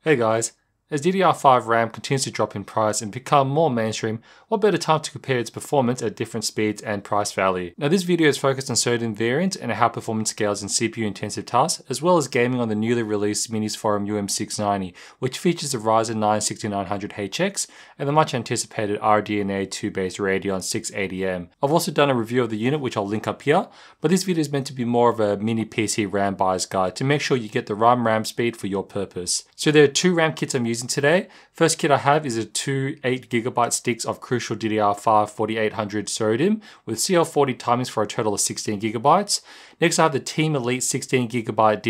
Hey guys, as DDR5 RAM continues to drop in price and become more mainstream, what better time to compare its performance at different speeds and price value? Now this video is focused on SODIMM variants and how performance scales in CPU intensive tasks, as well as gaming on the newly released Minisforum UM690, which features the Ryzen 6900HX and the much anticipated RDNA 2 based Radeon 680M. I've also done a review of the unit which I'll link up here, but this video is meant to be more of a mini PC RAM buyer's guide to make sure you get the right RAM speed for your purpose. So there are two RAM kits I'm using today. First kit I have is two 8GB sticks of crucial DDR5 4800 SODIMM with CL40 timings for a total of 16GB. Next I have the Team Elite 16GB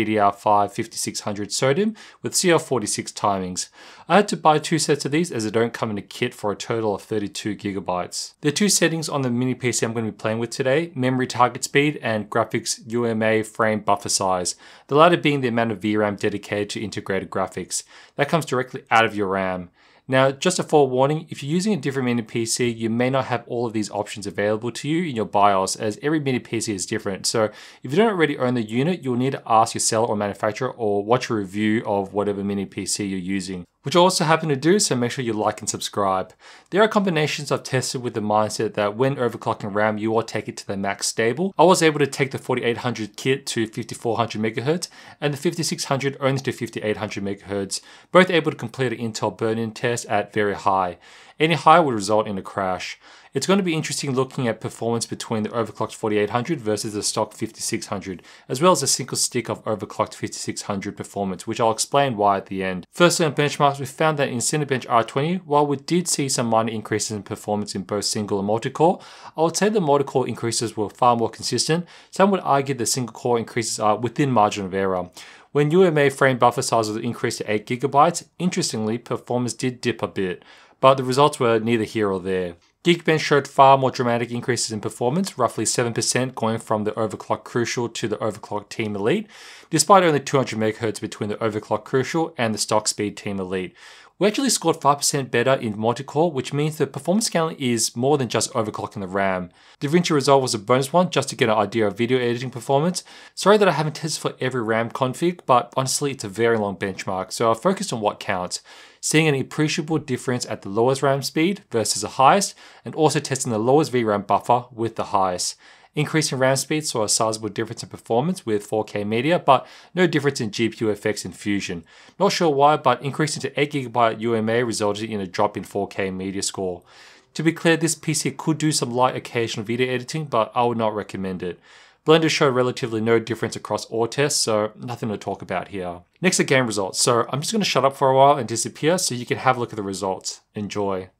DDR5 5600 SODIMM with CL46 timings. I had to buy two sets of these as they don't come in a kit for a total of 32GB. There are two settings on the mini PC I'm going to be playing with today: memory target speed and graphics UMA frame buffer size, the latter being the amount of VRAM dedicated to integrated graphics. That comes directly out of your RAM. Now, just a forewarning, if you're using a different mini PC, you may not have all of these options available to you in your BIOS, as every mini PC is different. So if you don't already own the unit, you'll need to ask your seller or manufacturer or watch a review of whatever mini PC you're using, which I also happen to do, so make sure you like and subscribe. There are combinations I've tested with the mindset that when overclocking RAM, you will take it to the max stable. I was able to take the 4800 kit to 5400 MHz and the 5600 only to 5800 MHz, both able to complete an Intel burn-in test at very high. Any higher would result in a crash. It's going to be interesting looking at performance between the overclocked 4800 versus the stock 5600, as well as a single stick of overclocked 5600 performance, which I'll explain why at the end. Firstly, on benchmarks, we found that in Cinebench R20, while we did see some minor increases in performance in both single and multi-core, I would say the multi-core increases were far more consistent. Some would argue the single core increases are within margin of error. When UMA frame buffer size was increased to 8GB, interestingly, performance did dip a bit, but the results were neither here or there. Geekbench showed far more dramatic increases in performance, roughly 7% going from the overclock crucial to the overclock Team Elite, despite only 200 MHz between the overclock crucial and the stock speed Team Elite. We actually scored 5% better in multi-core, which means the performance scaling is more than just overclocking the RAM. DaVinci Resolve was a bonus one just to get an idea of video editing performance. Sorry that I haven't tested for every RAM config, but honestly it's a very long benchmark, so I'll focus on what counts. Seeing an appreciable difference at the lowest RAM speed versus the highest, and also testing the lowest VRAM buffer with the highest. Increasing RAM speed saw a sizable difference in performance with 4K media, but no difference in GPU effects in Fusion. Not sure why, but increasing to 8GB UMA resulted in a drop in 4K media score. To be clear, this PC could do some light occasional video editing, but I would not recommend it. Blender showed relatively no difference across all tests, so nothing to talk about here. Next are game results, so I'm just going to shut up for a while and disappear so you can have a look at the results. Enjoy.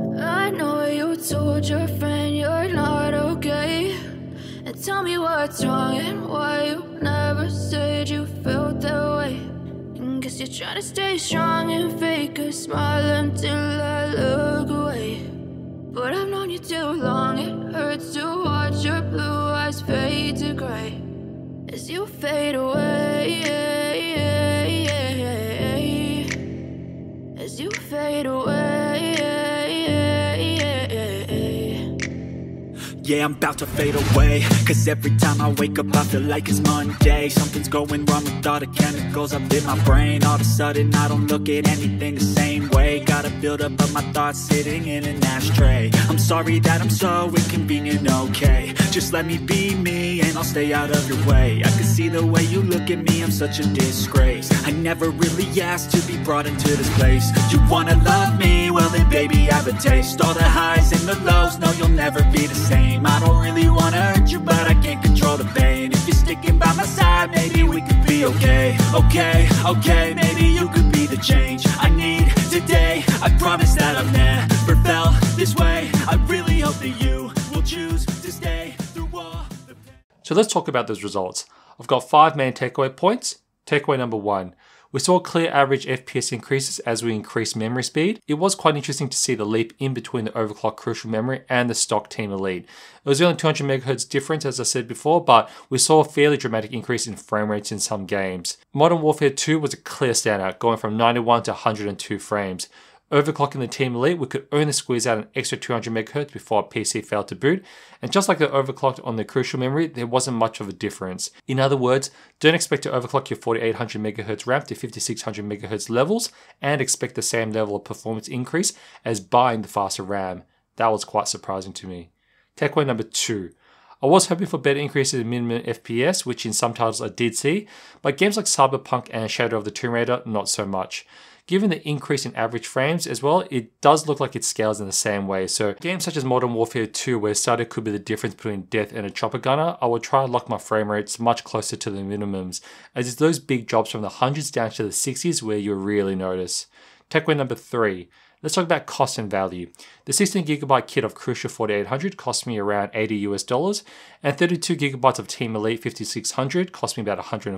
I know you told your friend you're not okay, and tell me what's wrong and why you never said you felt that way. And guess you're trying to stay strong and fake a smile until I look away. But I've known you too long, it hurts to watch your blue eyes fade to gray as you fade away, as you fade away. Yeah, I'm about to fade away, cause every time I wake up I feel like it's Monday. Something's going wrong with all the chemicals up in my brain. All of a sudden I don't look at anything the same way. Gotta build up of my thoughts sitting in an ashtray. I'm sorry that I'm so inconvenient, okay? Just let me be me and I'll stay out of your way. I can see the way you look at me, I'm such a disgrace. I never really asked to be brought into this place. You wanna love me? Well then baby have a taste. All the highs and the lows, no you'll never be the same. I don't really wanna hurt you, but I can't control the pain. If you're sticking by my side, maybe we could be okay. Okay, maybe you could be the change I need today. I promise that I've never felt this way. I really hope that you will choose to stay through all the pain. So let's talk about those results. I've got 5 main takeaway points. Takeaway number 1. We saw clear average FPS increases as we increased memory speed. It was quite interesting to see the leap in between the overclock crucial memory and the stock Team Elite. It was only 200 MHz difference as I said before, but we saw a fairly dramatic increase in frame rates in some games. Modern Warfare 2 was a clear standout, going from 91 to 102 frames. Overclocking the Team Elite, we could only squeeze out an extra 200 MHz before our PC failed to boot, and just like the overclocked on the Crucial memory, there wasn't much of a difference. In other words, don't expect to overclock your 4800 MHz RAM to 5600 MHz levels and expect the same level of performance increase as buying the faster RAM. That was quite surprising to me. Takeaway number 2. I was hoping for better increases in minimum FPS, which in some titles I did see, but games like Cyberpunk and Shadow of the Tomb Raider, not so much. Given the increase in average frames as well, it does look like it scales in the same way. So games such as Modern Warfare 2, where static could be the difference between death and a chopper gunner, I will try to lock my frame rates much closer to the minimums, as it's those big drops from the hundreds down to the 60s where you'll really notice. Takeaway number 3. Let's talk about cost and value. The 16GB kit of Crucial 4800 cost me around $80 US, and 32GB of Team Elite 5600 cost me about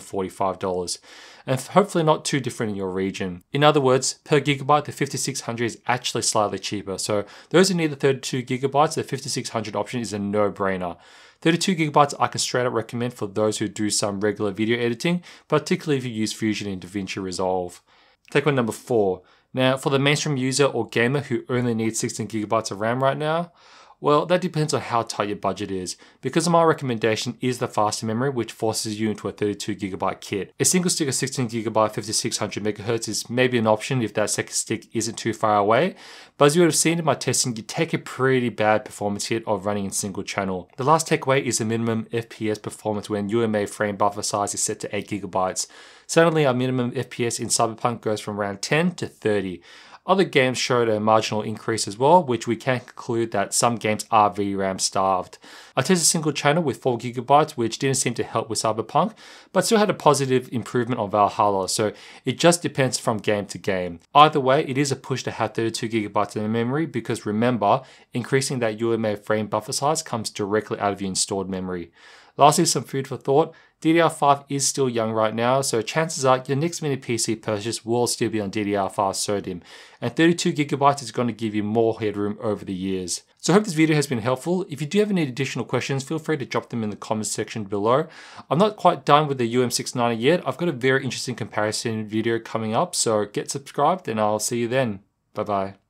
$145. And hopefully not too different in your region. In other words, per gigabyte, the 5600 is actually slightly cheaper. So those who need the 32GB, the 5600 option is a no-brainer. 32GB I can straight up recommend for those who do some regular video editing, particularly if you use Fusion in DaVinci Resolve. Takeaway number 4. Now, for the mainstream user or gamer who only needs 16GB of RAM right now, well, that depends on how tight your budget is, because my recommendation is the faster memory, which forces you into a 32GB kit. A single stick of 16GB 5600 MHz is maybe an option if that second stick isn't too far away, but as you would have seen in my testing, you take a pretty bad performance hit of running in single channel. The last takeaway is the minimum FPS performance when UMA frame buffer size is set to 8GB. Suddenly our minimum FPS in Cyberpunk goes from around 10 to 30. Other games showed a marginal increase as well, which we can conclude that some games are VRAM starved. I tested single channel with 4GB, which didn't seem to help with Cyberpunk, but still had a positive improvement on Valhalla, so it just depends from game to game. Either way, it is a push to have 32GB in memory, because remember, increasing that UMA frame buffer size comes directly out of your installed memory. Lastly, some food for thought. DDR5 is still young right now, so chances are your next mini PC purchase will still be on DDR5 SODIMM, and 32GB is going to give you more headroom over the years. So I hope this video has been helpful. If you do have any additional questions, feel free to drop them in the comments section below. I'm not quite done with the UM690 yet. I've got a very interesting comparison video coming up, so get subscribed and I'll see you then. Bye bye.